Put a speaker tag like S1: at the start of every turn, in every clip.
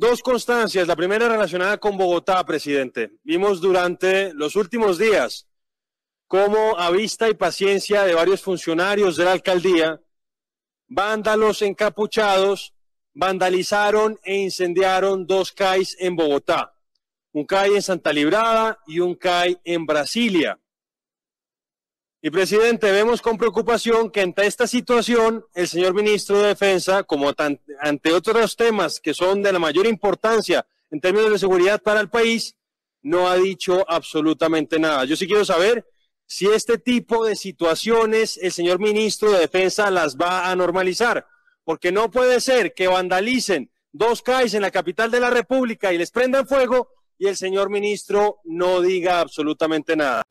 S1: Dos constancias. La primera relacionada con Bogotá, presidente. Vimos durante los últimos días cómo, a vista y paciencia de varios funcionarios de la alcaldía, vándalos encapuchados vandalizaron e incendiaron dos CAIs en Bogotá. Un CAI en Santa Librada y un CAI en Brasilia. Y, presidente, vemos con preocupación que ante esta situación el señor ministro de Defensa, como ante otros temas que son de la mayor importancia en términos de seguridad para el país, no ha dicho absolutamente nada. Yo sí quiero saber si este tipo de situaciones el señor ministro de Defensa las va a normalizar, porque no puede ser que vandalicen dos CAIs en la capital de la República y les prendan fuego y el señor ministro no diga absolutamente nada.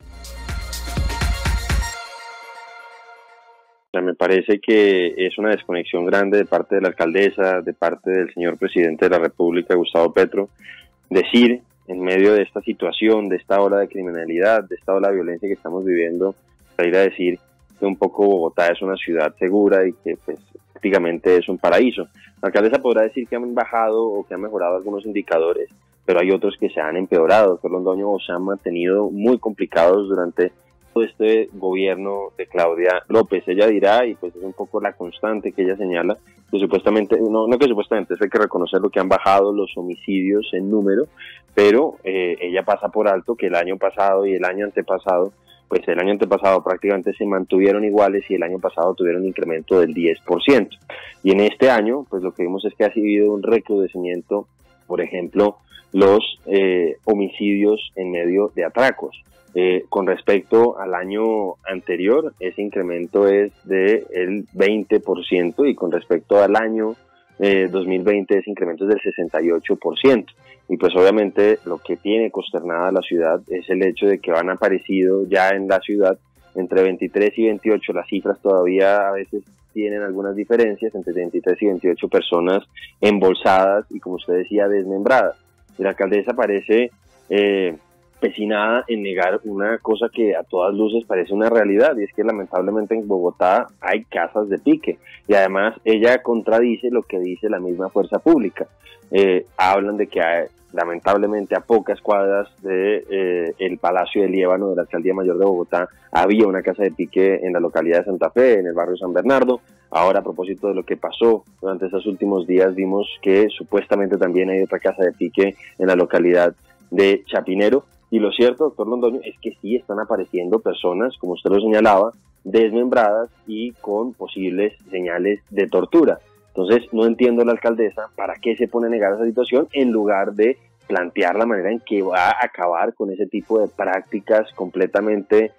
S2: Me parece que es una desconexión grande de parte de la alcaldesa, de parte del señor presidente de la República, Gustavo Petro, decir en medio de esta situación, de esta ola de criminalidad, de esta ola de violencia que estamos viviendo, para ir a decir que un poco Bogotá es una ciudad segura y que pues prácticamente es un paraíso. La alcaldesa podrá decir que han bajado o que han mejorado algunos indicadores, pero hay otros que se han empeorado, que Londoño o se han mantenido muy complicados durante todo este gobierno de Claudia López. Ella dirá, y pues es un poco la constante que ella señala, que supuestamente, no que supuestamente, eso hay que reconocerlo, que han bajado los homicidios en número, pero ella pasa por alto que el año pasado y el año antepasado, pues el año antepasado prácticamente se mantuvieron iguales y el año pasado tuvieron un incremento del 10%. Y en este año, pues lo que vimos es que ha habido un recrudecimiento, por ejemplo, los homicidios en medio de atracos. Con respecto al año anterior, ese incremento es del 20% y con respecto al año 2020 ese incremento es del 68%. Y pues obviamente lo que tiene consternada a la ciudad es el hecho de que han aparecido ya en la ciudad entre 23 y 28, las cifras todavía a veces tienen algunas diferencias, entre 23 y 28 personas embolsadas y, como usted decía, desmembradas. Y la alcaldesa parece empecinada en negar una cosa que a todas luces parece una realidad, y es que lamentablemente en Bogotá hay casas de pique, y además ella contradice lo que dice la misma fuerza pública. Hablan de que lamentablemente a pocas cuadras de el Palacio de Liébano de la Alcaldía Mayor de Bogotá había una casa de pique en la localidad de Santa Fe, en el barrio San Bernardo. Ahora, a propósito de lo que pasó durante estos últimos días, vimos que supuestamente también hay otra casa de pique en la localidad de Chapinero. Y lo cierto, doctor Londoño, es que sí están apareciendo personas, como usted lo señalaba, desmembradas y con posibles señales de tortura. Entonces, no entiendo la alcaldesa para qué se pone a negar esa situación en lugar de plantear la manera en que va a acabar con ese tipo de prácticas completamente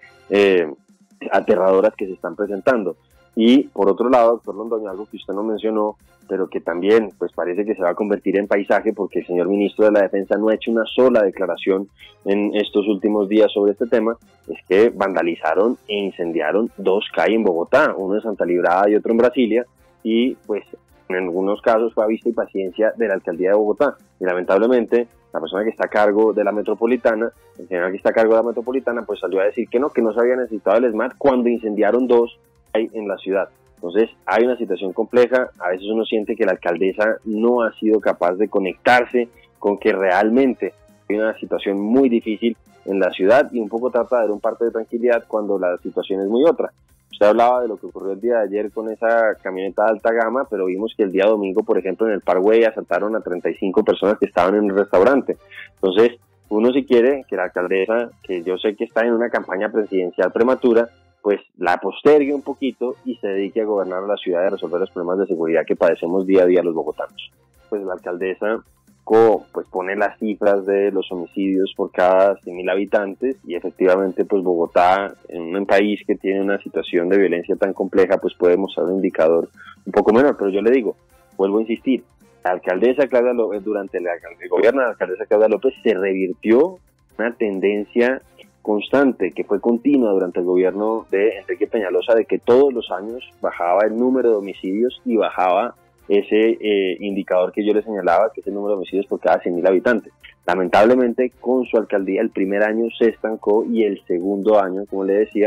S2: aterradoras que se están presentando. Y por otro lado, doctor Londoño, algo que usted no mencionó, pero que también pues parece que se va a convertir en paisaje porque el señor ministro de la Defensa no ha hecho una sola declaración en estos últimos días sobre este tema, es que vandalizaron e incendiaron dos CAI en Bogotá, uno en Santa Librada y otro en Brasilia, y pues en algunos casos fue a vista y paciencia de la alcaldía de Bogotá. Y lamentablemente la persona que está a cargo de la metropolitana, el señor que está a cargo de la metropolitana, pues salió a decir que no se había necesitado el SMAT cuando incendiaron dos CAI en la ciudad. Entonces hay una situación compleja, a veces uno siente que la alcaldesa no ha sido capaz de conectarse con que realmente hay una situación muy difícil en la ciudad y un poco trata de dar un parte de tranquilidad cuando la situación es muy otra. Usted hablaba de lo que ocurrió el día de ayer con esa camioneta de alta gama, pero vimos que el día domingo, por ejemplo, en el Parkway asaltaron a 35 personas que estaban en el restaurante. Entonces, uno si quiere que la alcaldesa, que yo sé que está en una campaña presidencial prematura, pues la postergue un poquito y se dedique a gobernar la ciudad y a resolver los problemas de seguridad que padecemos día a día los bogotanos. Pues la alcaldesa pues pone las cifras de los homicidios por cada 100.000 habitantes y efectivamente pues Bogotá, en un país que tiene una situación de violencia tan compleja, pues puede mostrar un indicador un poco menor, pero yo le digo, vuelvo a insistir, la alcaldesa Claudia López, durante el gobierno de la alcaldesa Claudia López se revirtió una tendencia constante que fue continua durante el gobierno de Enrique Peñalosa, de que todos los años bajaba el número de homicidios y bajaba ese indicador que yo le señalaba, que es el número de homicidios por cada 100.000 habitantes. Lamentablemente, con su alcaldía, el primer año se estancó y el segundo año, como le decía,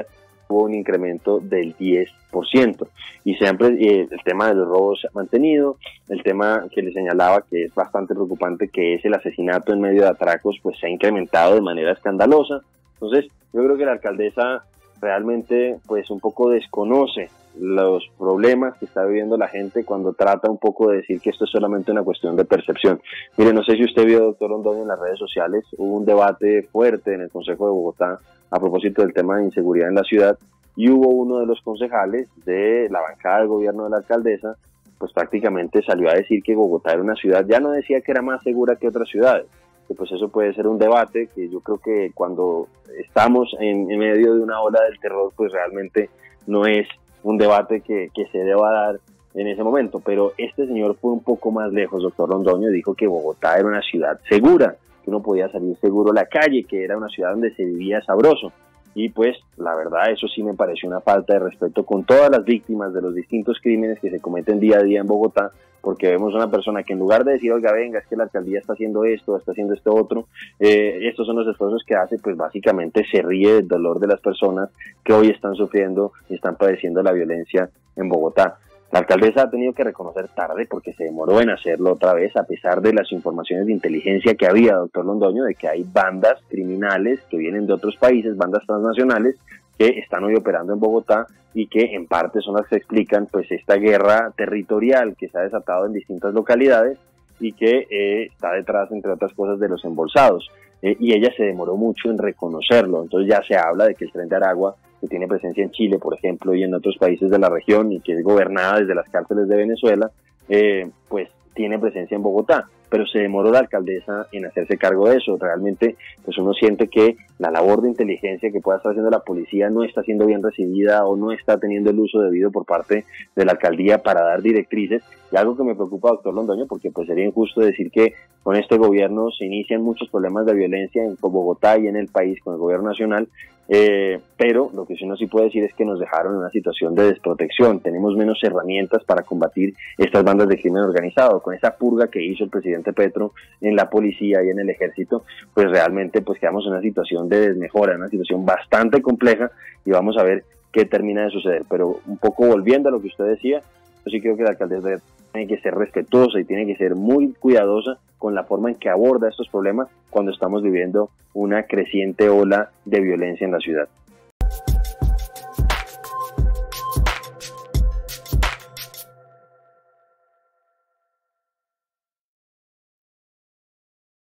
S2: hubo un incremento del 10%. Y siempre el tema de los robos se ha mantenido, el tema que le señalaba que es bastante preocupante, que es el asesinato en medio de atracos, pues se ha incrementado de manera escandalosa. Entonces, yo creo que la alcaldesa realmente pues un poco desconoce los problemas que está viviendo la gente cuando trata un poco de decir que esto es solamente una cuestión de percepción. Mire, no sé si usted vio, doctor Londoño, en las redes sociales, hubo un debate fuerte en el Consejo de Bogotá a propósito del tema de inseguridad en la ciudad, y hubo uno de los concejales de la bancada del gobierno de la alcaldesa, pues prácticamente salió a decir que Bogotá era una ciudad, ya no decía que era más segura que otras ciudades, que pues eso puede ser un debate que yo creo que cuando estamos en medio de una ola del terror, pues realmente no es un debate que se deba dar en ese momento. Pero este señor fue un poco más lejos, doctor Londoño, dijo que Bogotá era una ciudad segura, que uno podía salir seguro a la calle, que era una ciudad donde se vivía sabroso. Y pues la verdad eso sí me pareció una falta de respeto con todas las víctimas de los distintos crímenes que se cometen día a día en Bogotá, porque vemos una persona que en lugar de decir, oiga, venga, es que la alcaldía está haciendo esto, está haciendo esto otro, estos son los esfuerzos que hace, pues básicamente se ríe del dolor de las personas que hoy están sufriendo y están padeciendo la violencia en Bogotá. La alcaldesa ha tenido que reconocer tarde, porque se demoró en hacerlo otra vez, a pesar de las informaciones de inteligencia que había, doctor Londoño, de que hay bandas criminales que vienen de otros países, bandas transnacionales, que están hoy operando en Bogotá y que en parte son las que explican pues esta guerra territorial que se ha desatado en distintas localidades y que está detrás, entre otras cosas, de los embolsados. Y ella se demoró mucho en reconocerlo. Entonces ya se habla de que el Tren de Aragua, que tiene presencia en Chile, por ejemplo, y en otros países de la región, y que es gobernada desde las cárceles de Venezuela, pues tiene presencia en Bogotá, pero se demoró la alcaldesa en hacerse cargo de eso. Realmente pues uno siente que la labor de inteligencia que pueda estar haciendo la policía no está siendo bien recibida o no está teniendo el uso debido por parte de la alcaldía para dar directrices, y algo que me preocupa, doctor Londoño, porque pues sería injusto decir que con este gobierno se inician muchos problemas de violencia en Bogotá y en el país con el gobierno nacional, pero lo que uno sí puede decir es que nos dejaron en una situación de desprotección. Tenemos menos herramientas para combatir estas bandas de crimen organizado. Con esa purga que hizo el presidente Petro en la policía y en el ejército, pues realmente pues quedamos en una situación de desmejora, una situación bastante compleja, y vamos a ver qué termina de suceder. Pero un poco volviendo a lo que usted decía, yo sí creo que la alcaldesa tiene que ser respetuosa y tiene que ser muy cuidadosa con la forma en que aborda estos problemas cuando estamos viviendo una creciente ola de violencia en la ciudad.